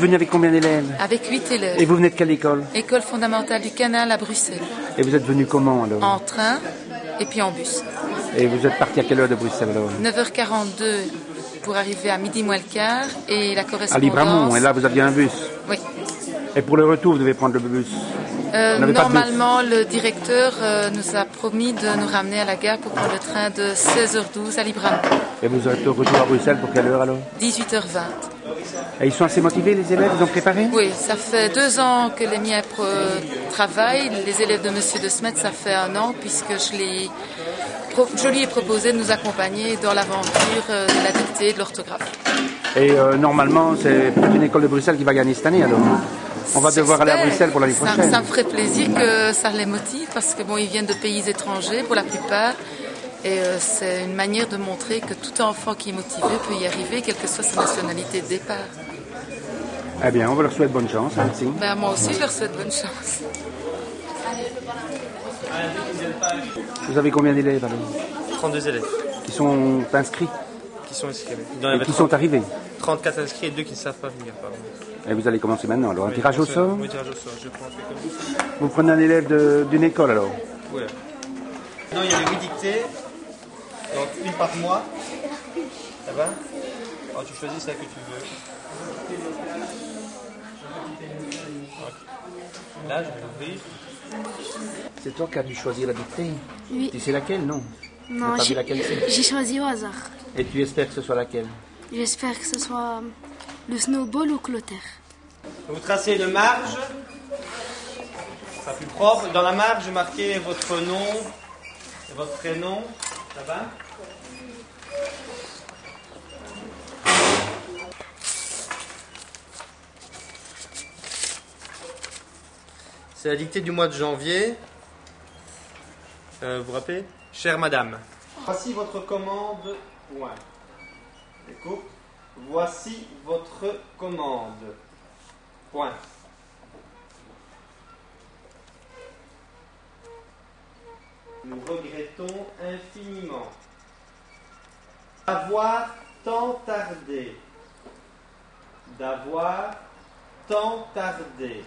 venu avec combien d'élèves? Avec 8 élèves. Et vous venez de quelle école? École fondamentale du Canal à Bruxelles. Et vous êtes venu comment alors? En train et puis en bus. Et vous êtes parti à quelle heure de Bruxelles alors? 9h42 pour arriver à midi moins le quart et la correspondance... À Libramont, et là vous aviez un bus? Oui. Et pour le retour, vous devez prendre le bus? Normalement, le directeur nous a promis de nous ramener à la gare pour prendre le train de 16h12 à Libramont. Et vous êtes de retour à Bruxelles pour quelle heure alors? 18h20. Et ils sont assez motivés les élèves, ils ont préparé? Oui, ça fait 2 ans que les miens travaillent. Les élèves de Monsieur de Smet, ça fait 1 an puisque je lui ai proposé de nous accompagner dans l'aventure de la dictée et de l'orthographe. Et normalement, c'est peut-être une école de Bruxelles qui va gagner cette année alors? On va devoir aller à Bruxelles pour l'année prochaine. Ça me ferait plaisir que ça les motive parce que bon, ils viennent de pays étrangers pour la plupart. Et c'est une manière de montrer que tout enfant qui est motivé peut y arriver, quelle que soit sa nationalité de départ. Eh bien, on va leur souhaiter bonne chance. Merci. Ben, moi aussi, je leur souhaite bonne chance. Vous avez combien d'élèves alors? 32 élèves. Qui sont inscrits? Qui sont inscrits. Et qui sont arrivés? 34 inscrits et 2 qui ne savent pas venir. Pardon. Et vous allez commencer maintenant alors? Un tirage au sort? Oui, tirage au sort. Je prends quelqu'un. Vous prenez un élève d'une école alors? Oui. Non, il y avait 8 dictées. Donc une par mois. Ça va? Alors tu choisis celle que tu veux. Okay. Là, je vais l'ouvrir. C'est toi qui as dû choisir la dictée? Oui. Tu sais laquelle, non? Non, j'ai choisi au hasard. Et tu espères que ce soit laquelle? J'espère que ce soit le snowball ou Clotaire. Vous tracez une marge. Ça sera plus propre. Dans la marge, marquez votre nom et votre prénom. Ça va? C'est la dictée du mois de janvier. Vous vous rappelez? Chère madame, voici votre commande. Point. Écoute. Voici votre commande. Point. Nous regrettons infiniment d'avoir tant tardé. D'avoir tant tardé.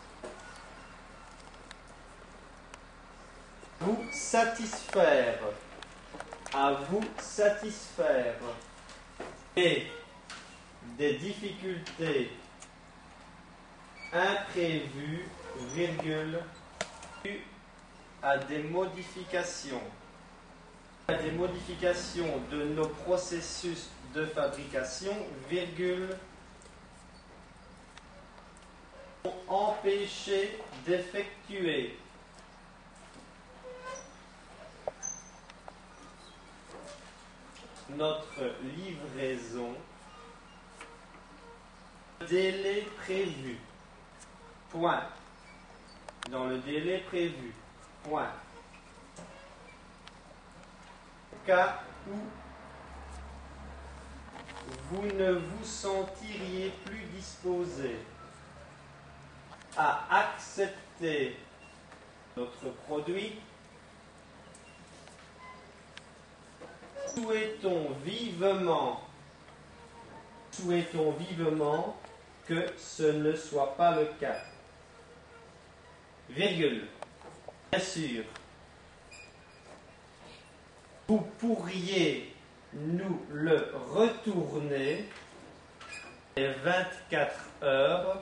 Vous satisfaire. À vous satisfaire. Et des difficultés imprévues, virgule, dues à des modifications. À des modifications de nos processus de fabrication, virgule, ont empêché d'effectuer notre livraison délai prévu. Point. Dans le délai prévu. Point. Cas où vous ne vous sentiriez plus disposé à accepter notre produit, souhaitons vivement que ce ne soit pas le cas. Virgule. Bien sûr, vous pourriez nous le retourner les 24 heures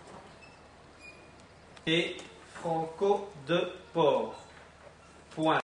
et franco de port. Point.